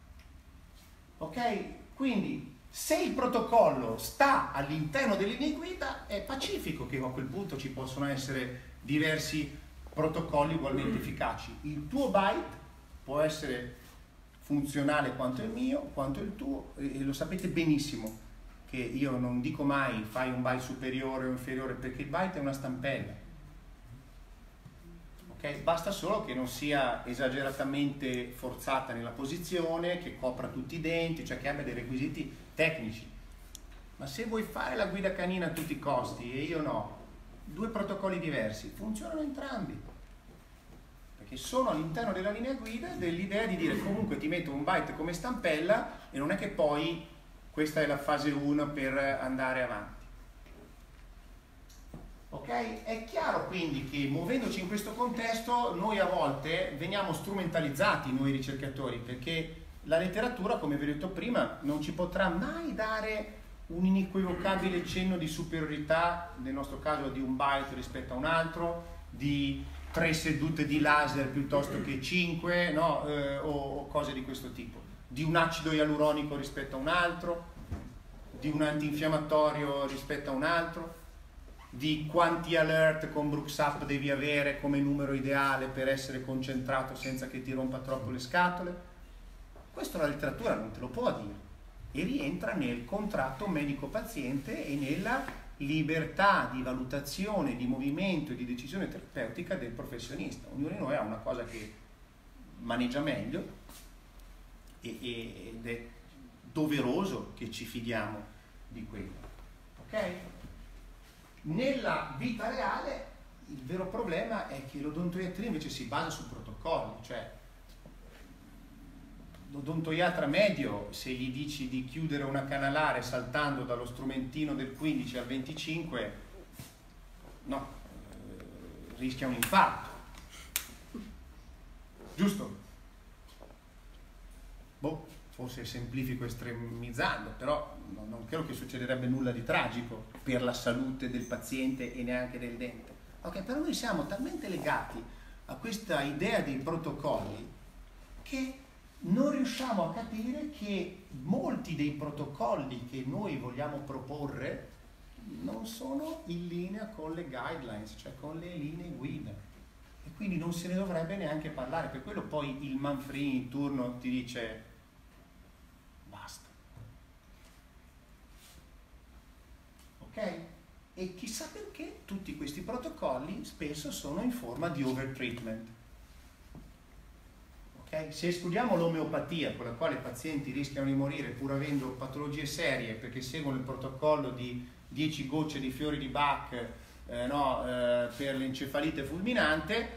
ok? Quindi se il protocollo sta all'interno delle linee guida è pacifico che a quel punto ci possono essere diversi protocolli ugualmente efficaci. Il tuo byte può essere funzionale quanto il mio, quanto il tuo, e lo sapete benissimo che io non dico mai fai un byte superiore o inferiore, perché il byte è una stampella, ok? Basta solo che non sia esageratamente forzata nella posizione, che copra tutti i denti, cioè che abbia dei requisiti tecnici. Ma se vuoi fare la guida canina a tutti i costi e io no, due protocolli diversi funzionano entrambi, perché sono all'interno della linea guida dell'idea di dire comunque ti metto un byte come stampella e non è che poi questa è la fase 1 per andare avanti. Ok? È chiaro quindi che muovendoci in questo contesto noi a volte veniamo strumentalizzati, noi ricercatori, perché la letteratura, come vi ho detto prima, non ci potrà mai dare un inequivocabile cenno di superiorità, nel nostro caso di un byte rispetto a un altro, di 3 sedute di laser piuttosto che 5, no? O cose di questo tipo, di un acido ialuronico rispetto a un altro, di un antinfiammatorio rispetto a un altro, di quanti alert con Brooks-Up devi avere come numero ideale per essere concentrato senza che ti rompa troppo le scatole. Questo la letteratura non te lo può dire e rientra nel contratto medico-paziente e nella libertà di valutazione, di movimento e di decisione terapeutica del professionista. Ognuno di noi ha una cosa che maneggia meglio ed è doveroso che ci fidiamo di quello, ok? Nella vita reale il vero problema è che l'odontoiatria invece si basa su protocolli, cioè l'odontoiatra medio, se gli dici di chiudere una canalare saltando dallo strumentino del 15 al 25, no, rischia un infarto, giusto? Boh, forse semplifico estremizzando, però non credo che succederebbe nulla di tragico per la salute del paziente e neanche del dente. Ok, però noi siamo talmente legati a questa idea dei protocolli che non riusciamo a capire che molti dei protocolli che noi vogliamo proporre non sono in linea con le guidelines, cioè con le linee guida, e quindi non se ne dovrebbe neanche parlare. Per quello poi il Manfrini in turno ti dice basta, ok? E chissà perché tutti questi protocolli spesso sono in forma di overtreatment. Okay? Se escludiamo l'omeopatia, con la quale i pazienti rischiano di morire pur avendo patologie serie perché seguono il protocollo di 10 gocce di fiori di Bach per l'encefalite fulminante,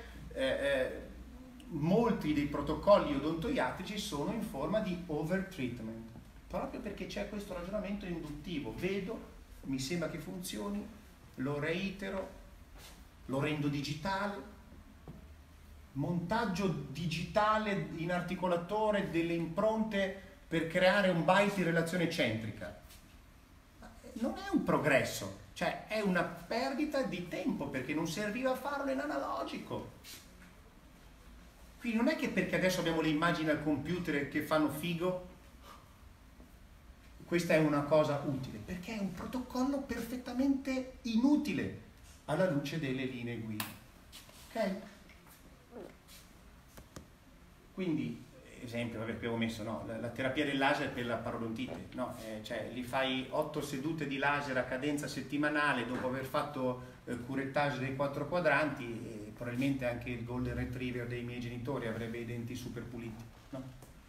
molti dei protocolli odontoiatrici sono in forma di overtreatment, proprio perché c'è questo ragionamento induttivo: vedo, mi sembra che funzioni, lo reitero, lo rendo digitale, montaggio digitale in articolatore delle impronte per creare un byte in relazione centrica. Non è un progresso, cioè è una perdita di tempo perché non serviva a farlo in analogico. Quindi non è che perché adesso abbiamo le immagini al computer che fanno figo, questa è una cosa utile, perché è un protocollo perfettamente inutile alla luce delle linee guida. Ok? Quindi, esempio che avevo messo, no, la terapia del laser per la parodontite, no, cioè li fai 8 sedute di laser a cadenza settimanale dopo aver fatto curettage dei 4 quadranti, e probabilmente anche il golden retriever dei miei genitori avrebbe i denti super puliti, no?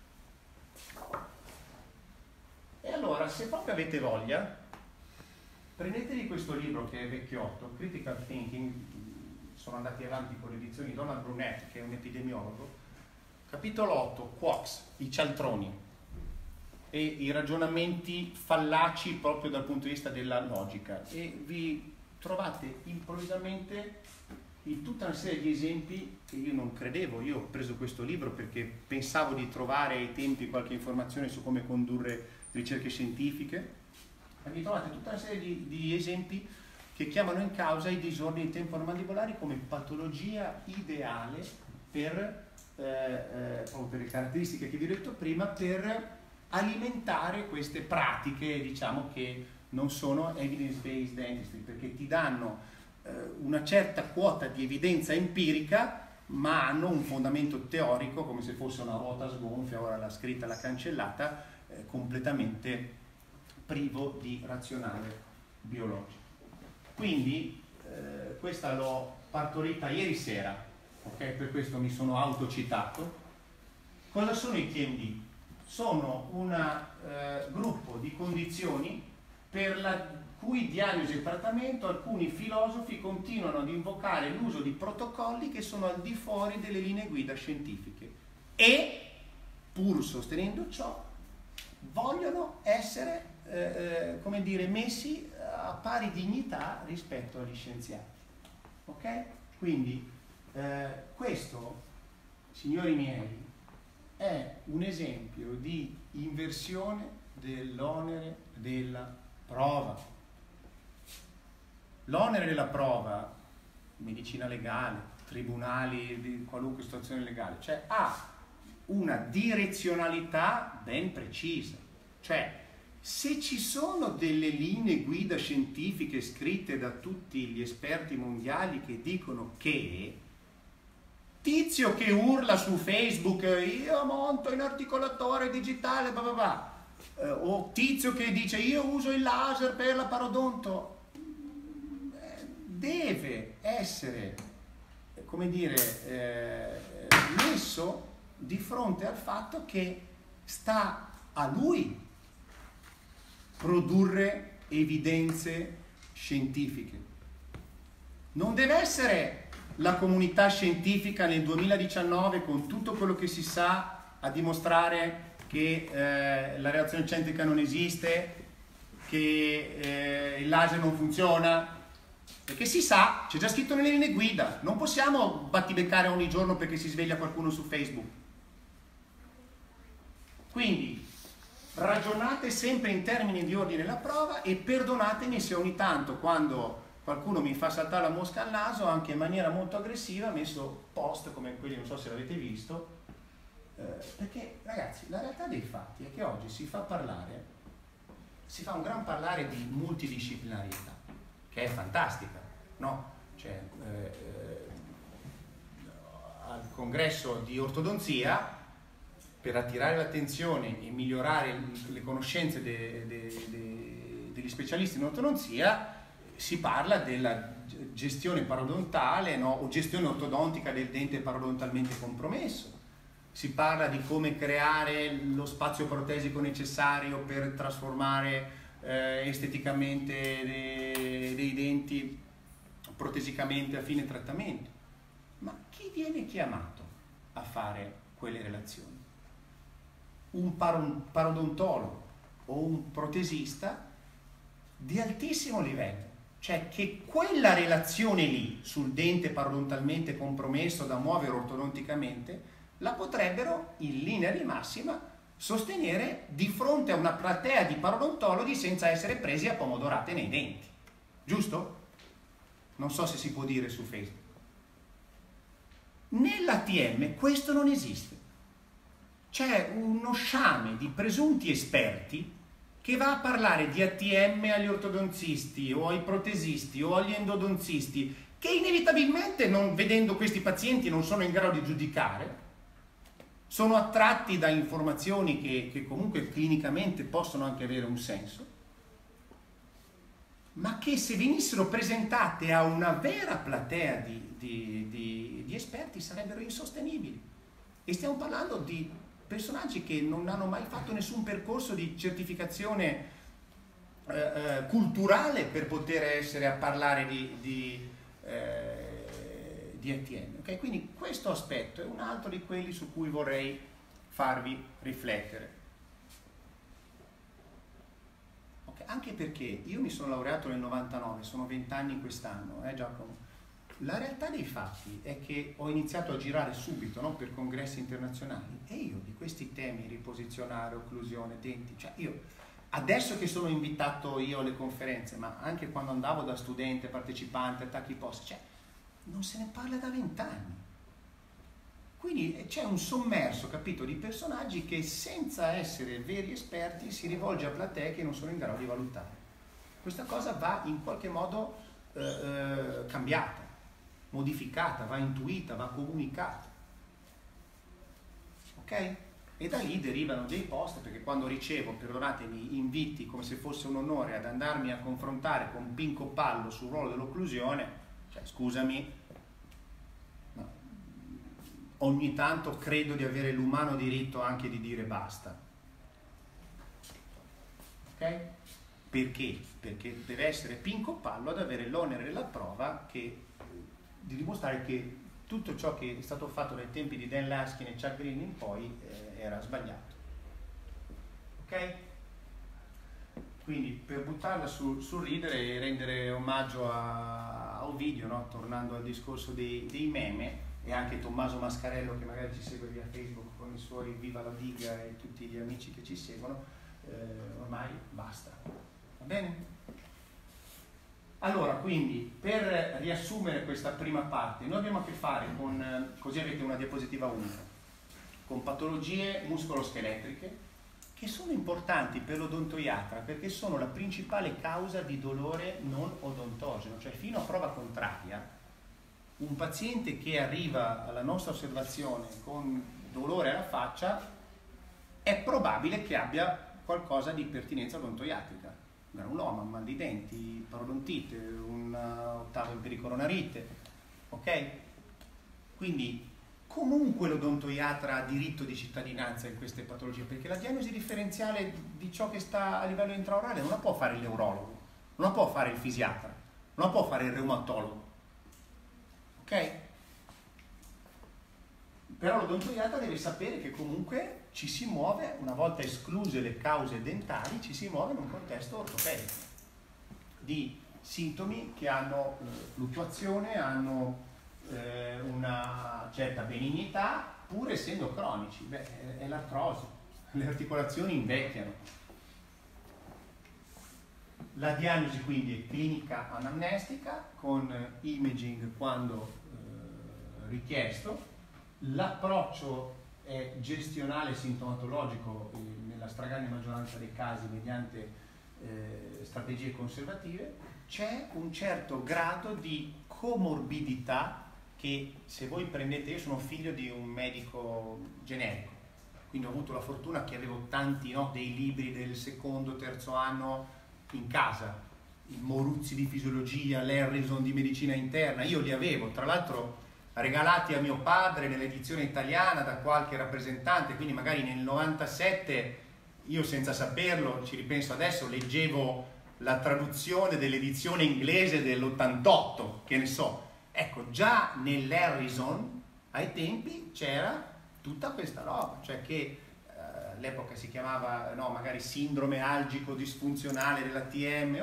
E allora, se proprio avete voglia, prendetevi questo libro che è vecchiotto, Critical Thinking, sono andati avanti con le edizioni di Donald Brunet, che è un epidemiologo. Capitolo 8, Quarks, i cialtroni e i ragionamenti fallaci proprio dal punto di vista della logica, e vi trovate improvvisamente in tutta una serie di esempi che io non credevo. Io ho preso questo libro perché pensavo di trovare ai tempi qualche informazione su come condurre ricerche scientifiche, Vi trovate tutta una serie di esempi che chiamano in causa i disordini temporomandibolari come patologia ideale per, proprio per le caratteristiche che vi ho detto prima, per alimentare queste pratiche, diciamo, che non sono evidence-based dentistry, perché ti danno una certa quota di evidenza empirica, ma hanno un fondamento teorico, come se fosse una ruota sgonfia, ora l'ha scritta, l'ha cancellata, completamente privo di razionale biologico. Quindi questa l'ho partorita ieri sera, ok? Per questo mi sono autocitato. Cosa sono i TMD? Sono un gruppo di condizioni per la cui diagnosi e trattamento alcuni filosofi continuano ad invocare l'uso di protocolli che sono al di fuori delle linee guida scientifiche e, pur sostenendo ciò, vogliono essere, come dire, messi a pari dignità rispetto agli scienziati. Ok? Quindi questo, signori miei, è un esempio di inversione dell'onere della prova. L'onere della prova, medicina legale, tribunali di qualunque situazione legale, cioè ha una direzionalità ben precisa. Cioè, se ci sono delle linee guida scientifiche scritte da tutti gli esperti mondiali che dicono che tizio che urla su Facebook io monto in articolatore digitale blah blah blah, o tizio che dice io uso il laser per la parodonto, deve essere, come dire, messo di fronte al fatto che sta a lui produrre evidenze scientifiche. Non deve essere la comunità scientifica nel 2019, con tutto quello che si sa, a dimostrare che la reazione eccentrica non esiste, che il laser non funziona, perché si sa, c'è già scritto nelle linee guida, non possiamo battibeccare ogni giorno perché si sveglia qualcuno su Facebook. Quindi ragionate sempre in termini di ordine alla prova e perdonatemi se ogni tanto, quando qualcuno mi fa saltare la mosca al naso, anche in maniera molto aggressiva, ho messo post come quelli, non so se l'avete visto, perché ragazzi, la realtà dei fatti è che oggi si fa un gran parlare di multidisciplinarietà, che è fantastica, no? Cioè, al congresso di ortodonzia, per attirare l'attenzione e migliorare le conoscenze degli specialisti in ortodonzia, si parla della gestione parodontale, no? O gestione ortodontica del dente parodontalmente compromesso. Si parla di come creare lo spazio protesico necessario per trasformare esteticamente dei denti protesicamente a fine trattamento. Ma chi viene chiamato a fare quelle relazioni? Un parodontologo o un protesista di altissimo livello, cioè che quella relazione lì sul dente parodontalmente compromesso da muovere ortodonticamente la potrebbero in linea di massima sostenere di fronte a una platea di parodontologi senza essere presi a pomodorate nei denti, giusto? Non so se si può dire su Facebook. Nell'ATM questo non esiste. C'è uno sciame di presunti esperti che va a parlare di ATM agli ortodonzisti o ai protesisti o agli endodonzisti, che inevitabilmente, non vedendo questi pazienti, non sono in grado di giudicare, sono attratti da informazioni che comunque clinicamente possono anche avere un senso, ma che se venissero presentate a una vera platea di esperti sarebbero insostenibili. E stiamo parlando di personaggi che non hanno mai fatto nessun percorso di certificazione culturale per poter essere a parlare di ATM. Okay? Quindi questo aspetto è un altro di quelli su cui vorrei farvi riflettere. Okay? Anche perché io mi sono laureato nel 99, sono 20 anni quest'anno, Giacomo. La realtà dei fatti è che ho iniziato a girare subito, no, per congressi internazionali, e io di questi temi, riposizionare, occlusione, denti, cioè io Adesso che sono invitato io alle conferenze, ma anche quando andavo da studente, partecipante, attacchi post, cioè, non se ne parla da 20 anni. Quindi c'è un sommerso, capito, di personaggi che senza essere veri esperti si rivolge a platee che non sono in grado di valutare. Questa cosa va in qualche modo cambiata, modificata, va intuita, va comunicata. Ok? E da lì derivano dei post, perché quando ricevo, perdonatemi, inviti come se fosse un onore ad andarmi a confrontare con Pinco Pallo sul ruolo dell'occlusione, cioè scusami, no, ogni tanto credo di avere l'umano diritto anche di dire basta. Ok? Perché? Perché deve essere Pinco Pallo ad avere l'onere della prova di dimostrare che tutto ciò che è stato fatto dai tempi di Dan Laskin e Chuck Green in poi era sbagliato. Ok? Quindi per buttarla sul ridere e rendere omaggio a Ovidio, no? Tornando al discorso dei meme, e anche Tommaso Mascarello che magari ci segue via Facebook con i suoi Viva la Diga e tutti gli amici che ci seguono, ormai basta. Va bene? Allora, quindi, per riassumere questa prima parte, noi abbiamo a che fare con, così avete una diapositiva unica, con patologie muscoloscheletriche che sono importanti per l'odontoiatra perché sono la principale causa di dolore non odontogeno, cioè fino a prova contraria, un paziente che arriva alla nostra osservazione con dolore alla faccia è probabile che abbia qualcosa di pertinenza odontoiatrica. Un granuloma, un mal di denti, parodontite, un ottavo empericoronarite, ok? Quindi comunque l'odontoiatra ha diritto di cittadinanza in queste patologie, perché la diagnosi differenziale di ciò che sta a livello intraorale non la può fare il neurologo, non la può fare il fisiatra, non la può fare il reumatologo, ok? Però l'odontoiatra deve sapere che comunque ci si muove, una volta escluse le cause dentali, ci si muove in un contesto ortopedico di sintomi che hanno fluttuazione, hanno una certa benignità, pur essendo cronici. Beh, è l'artrosi, le articolazioni invecchiano. La diagnosi quindi è clinica anamnestica con imaging quando richiesto. L'approccio è gestionale sintomatologico nella stragrande maggioranza dei casi mediante strategie conservative. C'è un certo grado di comorbidità che, se voi prendete, io sono figlio di un medico generico, quindi ho avuto la fortuna che avevo tanti, no, dei libri del secondo, terzo anno in casa, i Moruzzi di fisiologia, l'Harrison di medicina interna, io li avevo, tra l'altro regalati a mio padre nell'edizione italiana da qualche rappresentante, quindi magari nel 97, io senza saperlo, ci ripenso adesso, leggevo la traduzione dell'edizione inglese dell'88, che ne so. Ecco, già nell'Harrison ai tempi c'era tutta questa roba, cioè che all'epoca si chiamava, no, magari sindrome algico disfunzionale dell'ATM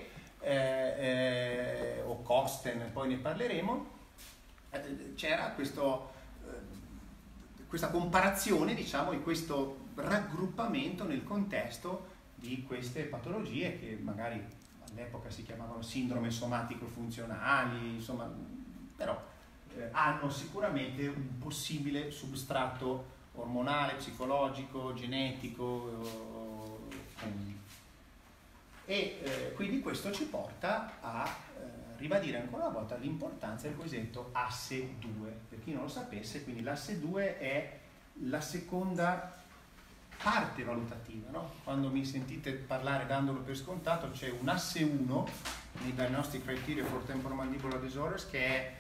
o Kosten, poi ne parleremo. C'era questa comparazione, diciamo, e questo raggruppamento nel contesto di queste patologie che magari all'epoca si chiamavano sindrome somatico-funzionali, insomma, però hanno sicuramente un possibile substrato ormonale, psicologico, genetico, e quindi questo ci porta a ribadire ancora una volta l'importanza del cosiddetto asse 2. Per chi non lo sapesse, quindi l'asse 2 è la seconda parte valutativa, no? Quando mi sentite parlare dandolo per scontato, c'è un asse 1 nei Diagnostic Criteria for Temporomandibular Disorders che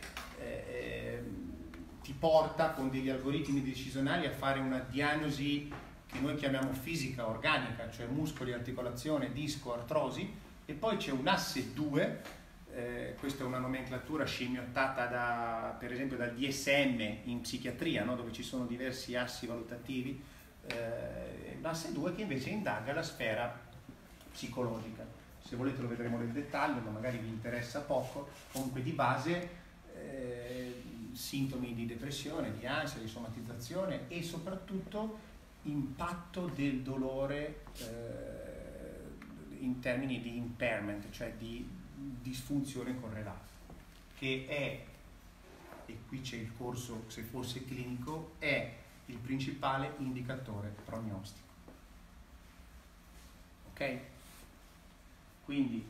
ti porta con degli algoritmi decisionali a fare una diagnosi che noi chiamiamo fisica organica, cioè muscoli, articolazione, disco, artrosi, e poi c'è un asse 2. Questa è una nomenclatura scimmiottata per esempio dal DSM in psichiatria, no? Dove ci sono diversi assi valutativi, l'asse 2 che invece indaga la sfera psicologica. Se volete lo vedremo nel dettaglio, ma magari vi interessa poco. Comunque di base sintomi di depressione, di ansia, di somatizzazione e soprattutto impatto del dolore in termini di impairment, cioè di disfunzione correlata, che è, e qui c'è il corso se fosse clinico, è il principale indicatore prognostico. Ok? Quindi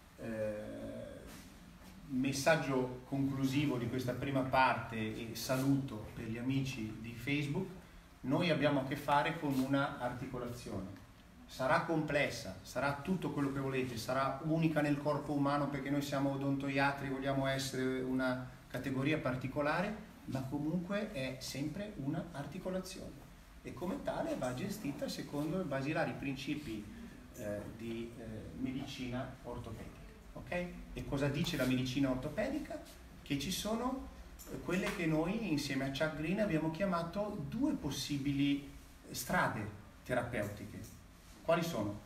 messaggio conclusivo di questa prima parte e saluto per gli amici di Facebook: noi abbiamo a che fare con una articolazione. Sarà complessa, sarà tutto quello che volete, sarà unica nel corpo umano perché noi siamo odontoiatri, vogliamo essere una categoria particolare, ma comunque è sempre una articolazione e come tale va gestita secondo i basilari principi di medicina ortopedica. Okay? E cosa dice la medicina ortopedica? Che ci sono quelle che noi insieme a Chuck Green abbiamo chiamato 2 possibili strade terapeutiche. Quali sono?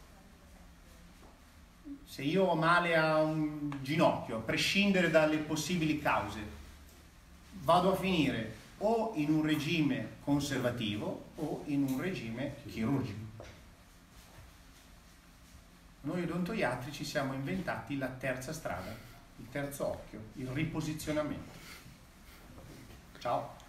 Se io ho male a un ginocchio, a prescindere dalle possibili cause, vado a finire o in un regime conservativo o in un regime chirurgico. Noi odontoiatri ci siamo inventati la terza strada, il terzo occhio, il riposizionamento. Ciao!